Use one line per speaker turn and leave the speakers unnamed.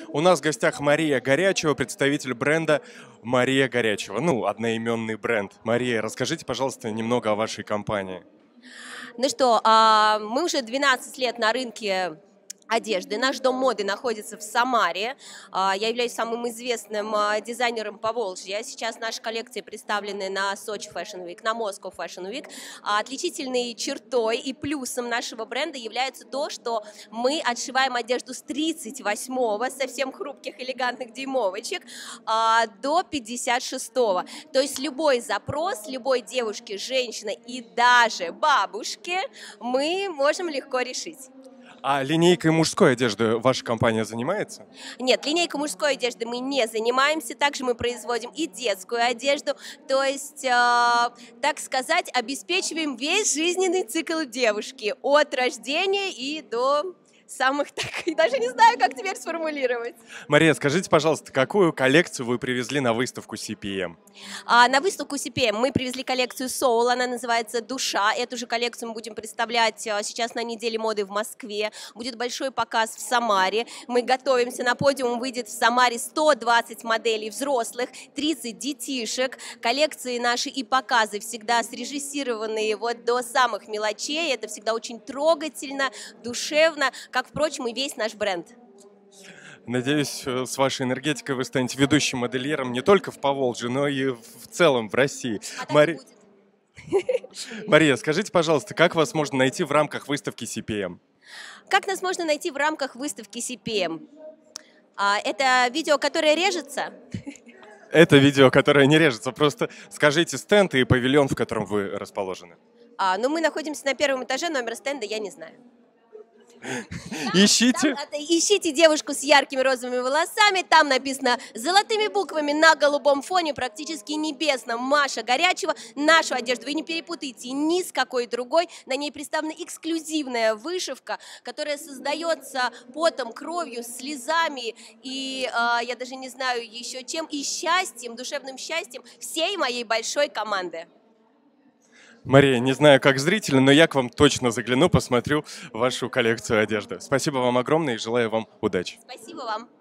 У нас в гостях Мария Горячева, представитель бренда Мария Горячева. Ну, одноименный бренд. Мария, расскажите, пожалуйста, немного о вашей компании.
Ну что, мы уже 12 лет на рынке одежды. Наш дом моды находится в Самаре. Я являюсь самым известным дизайнером Поволжья. Сейчас наши коллекции представлены на Сочи Fashion Week, на Moscow Fashion Week. Отличительной чертой и плюсом нашего бренда является то, что мы отшиваем одежду с 38-го, совсем хрупких, элегантных дюймовочек, до 56-го. То есть любой запрос, любой девушки, женщины и даже бабушки мы можем легко решить.
А линейкой мужской одежды ваша компания занимается?
Нет, линейкой мужской одежды мы не занимаемся. Также мы производим и детскую одежду. То есть, так сказать, обеспечиваем весь жизненный цикл девушки. От рождения и до самых, так, даже не знаю, как теперь сформулировать.
Мария, скажите, пожалуйста, какую коллекцию вы привезли на выставку CPM?
На выставку CPM мы привезли коллекцию Soul, она называется «Душа». Эту же коллекцию мы будем представлять сейчас на неделе моды в Москве. Будет большой показ в Самаре. Мы готовимся, на подиум выйдет в Самаре 120 моделей взрослых, 30 детишек. Коллекции наши и показы всегда срежиссированные вот до самых мелочей. Это всегда очень трогательно, душевно, как, впрочем, и весь наш бренд.
Надеюсь, с вашей энергетикой вы станете ведущим модельером не только в Поволжье, но и в целом в России. Мария, скажите, пожалуйста, как вас можно найти в рамках выставки CPM?
Как нас можно найти в рамках выставки CPM? Это видео, которое режется?
Это видео, которое не режется. Просто скажите стенд и павильон, в котором вы расположены.
Ну, мы находимся на первом этаже, номер стенда я не знаю.
Ищите.
Ищите девушку с яркими розовыми волосами. Там написано золотыми буквами на голубом фоне, практически небесном, Маша Горячева. Нашу одежду вы не перепутайте ни с какой другой. На ней представлена эксклюзивная вышивка, которая создается потом, кровью, слезами и я даже не знаю еще чем, и счастьем, душевным счастьем всей моей большой команды.
Мария, не знаю, как зрители, но я к вам точно загляну, посмотрю вашу коллекцию одежды. Спасибо вам огромное и желаю вам удачи.
Спасибо вам.